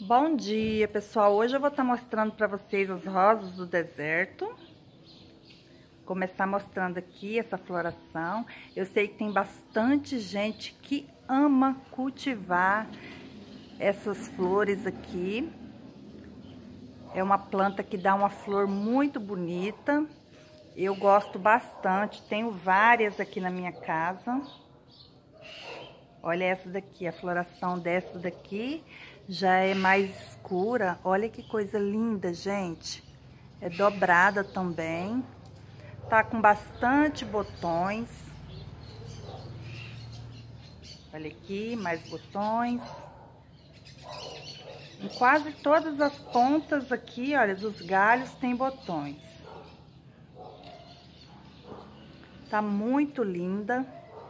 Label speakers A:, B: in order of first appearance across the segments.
A: Bom dia, pessoal. Hoje eu vou estar mostrando para vocês as rosas do deserto. Começar mostrando aqui essa floração. Eu sei que tem bastante gente que ama cultivar essas flores aqui. É uma planta que dá uma flor muito bonita. Eu gosto bastante, tenho várias aqui na minha casa. Olha essa daqui, a floração dessa daqui já é mais escura. Olha que coisa linda, gente. É dobrada também. Tá com bastante botões. Olha aqui, mais botões. Em quase todas as pontas aqui, olha, dos galhos tem botões. Tá muito linda.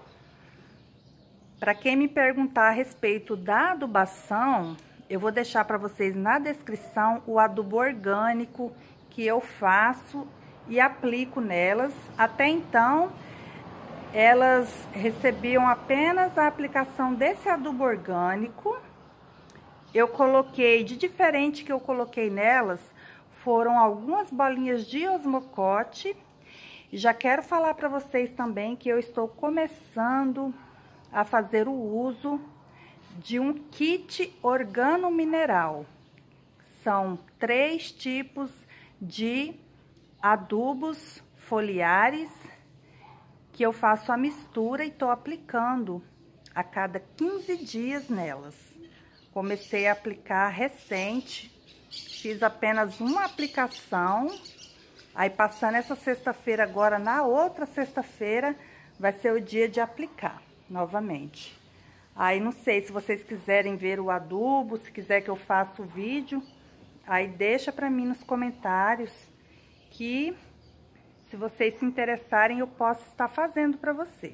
A: Para quem me perguntar a respeito da adubação, eu vou deixar para vocês na descrição o adubo orgânico que eu faço e aplico nelas. Até então, elas recebiam apenas a aplicação desse adubo orgânico. Eu coloquei, de diferente que eu coloquei nelas, foram algumas bolinhas de osmocote. E já quero falar para vocês também que eu estou começando a fazer o uso de um kit organomineral. São 3 tipos de adubos foliares que eu faço a mistura e estou aplicando a cada 15 dias nelas. Comecei a aplicar recente, fiz apenas uma aplicação, aí passando essa sexta-feira agora, na outra sexta-feira, vai ser o dia de aplicar novamente. Aí não sei se vocês quiserem ver o adubo, se quiser que eu faça o vídeo, aí deixa pra mim nos comentários que se vocês se interessarem eu posso estar fazendo pra vocês.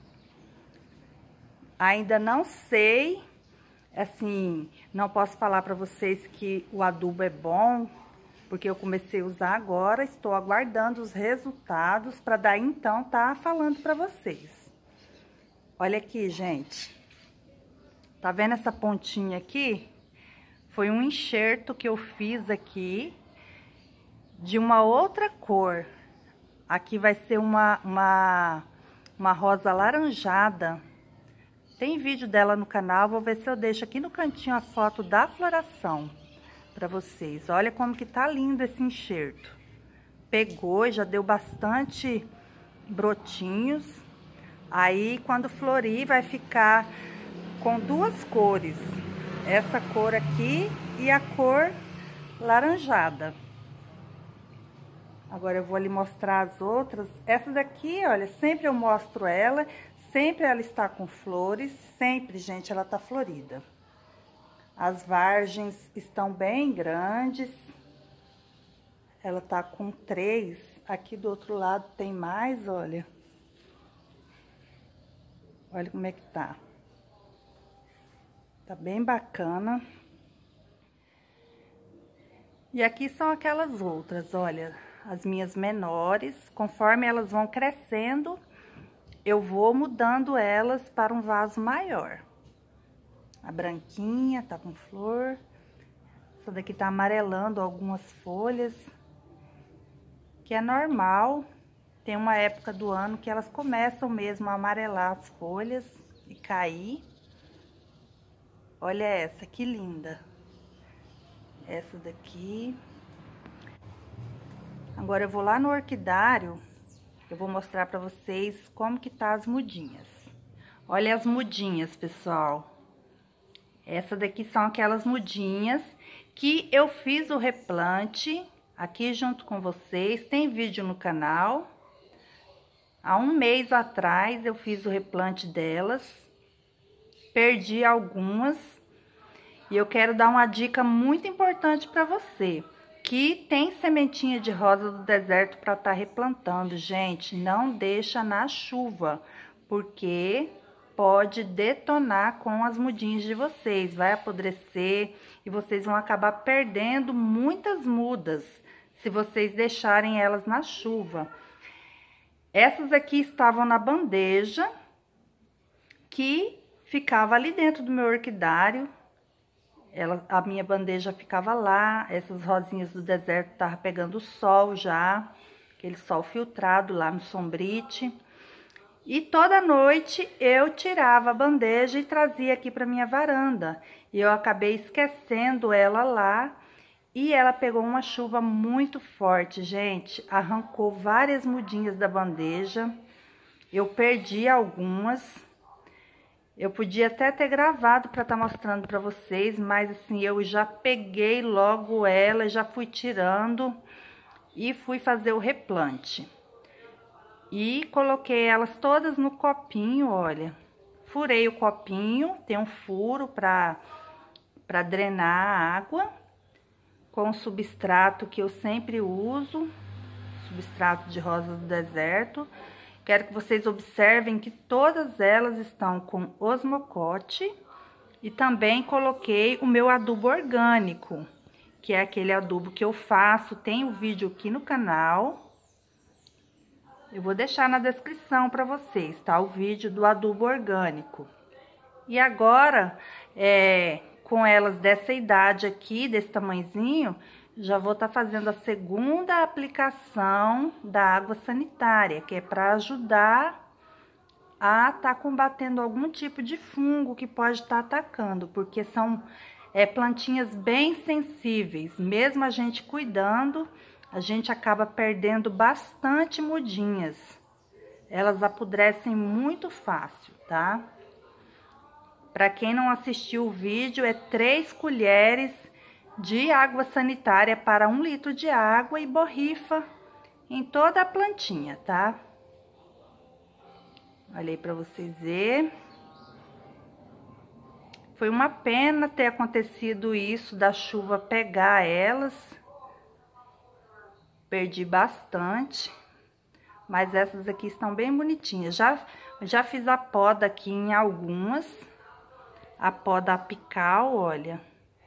A: Ainda não sei, assim, não posso falar pra vocês que o adubo é bom, porque eu comecei a usar agora, estou aguardando os resultados para daí então tá falando pra vocês. Olha aqui, gente. Tá vendo essa pontinha aqui? Foi um enxerto que eu fiz aqui de uma outra cor. Aqui vai ser uma rosa alaranjada. Tem vídeo dela no canal, vou ver se eu deixo aqui no cantinho a foto da floração para vocês. Olha como que tá lindo esse enxerto. Pegou, já deu bastante brotinhos. Aí, quando florir, vai ficar com 2 cores. Essa cor aqui e a cor laranjada. Agora, eu vou lhe mostrar as outras. Essa daqui, olha, sempre eu mostro ela. Sempre ela está com flores. Sempre, gente, ela tá florida. As vargens estão bem grandes. Ela tá com 3. Aqui do outro lado tem mais, olha. Olha como é que tá. Tá bem bacana. E aqui são aquelas outras, olha, as minhas menores. Conforme elas vão crescendo, eu vou mudando elas para um vaso maior. A branquinha tá com flor. Essa daqui tá amarelando algumas folhas, que é normal. Tem uma época do ano que elas começam mesmo a amarelar as folhas e cair. Olha essa, que linda. Essa daqui. Agora eu vou lá no orquidário, eu vou mostrar pra vocês como que tá as mudinhas. Olha as mudinhas, pessoal. Essa daqui são aquelas mudinhas que eu fiz o replante aqui junto com vocês. Tem vídeo no canal. Há um mês atrás eu fiz o replante delas, perdi algumas e eu quero dar uma dica muito importante para você que tem sementinha de rosa do deserto para estar replantando. Gente, não deixa na chuva, porque pode detonar com as mudinhas de vocês, vai apodrecer e vocês vão acabar perdendo muitas mudas se vocês deixarem elas na chuva. Essas aqui estavam na bandeja, que ficava ali dentro do meu orquidário. A minha bandeja ficava lá, essas rosinhas do deserto estavam pegando sol já, aquele sol filtrado lá no sombrite. E toda noite eu tirava a bandeja e trazia aqui para minha varanda. E eu acabei esquecendo ela lá e ela pegou uma chuva muito forte, gente. Arrancou várias mudinhas da bandeja. Eu perdi algumas. Eu podia até ter gravado para estar mostrando para vocês, mas assim, eu já peguei logo ela, já fui tirando e fui fazer o replante. E coloquei elas todas no copinho, olha. Furei o copinho, tem um furo para drenar a água, com o substrato que eu sempre uso, substrato de rosas do deserto. Quero que vocês observem que todas elas estão com osmocote e também coloquei o meu adubo orgânico, que é aquele adubo que eu faço, tem o vídeo aqui no canal. Eu vou deixar na descrição para vocês, tá? O vídeo do adubo orgânico. E agora, com elas dessa idade aqui, desse tamanhozinho, já vou estar fazendo a segunda aplicação da água sanitária, que é para ajudar a estar combatendo algum tipo de fungo que pode estar atacando, porque são plantinhas bem sensíveis. Mesmo a gente cuidando, a gente acaba perdendo bastante mudinhas. Elas apodrecem muito fácil, tá? Para quem não assistiu o vídeo, 3 colheres de água sanitária para 1 litro de água e borrifa em toda a plantinha, tá? Olha aí para vocês verem. Foi uma pena ter acontecido isso da chuva pegar elas. Perdi bastante, mas essas aqui estão bem bonitinhas. Já fiz a poda aqui em algumas, a poda apical, olha.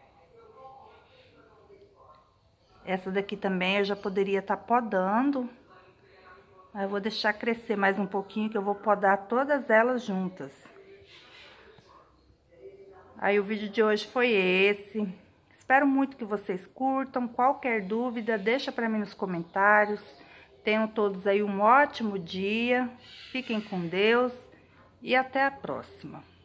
A: Essa daqui também eu já poderia estar podando, mas eu vou deixar crescer mais um pouquinho que eu vou podar todas elas juntas. Aí o vídeo de hoje foi esse. Espero muito que vocês curtam. Qualquer dúvida, deixa para mim nos comentários. Tenham todos aí um ótimo dia. Fiquem com Deus e até a próxima.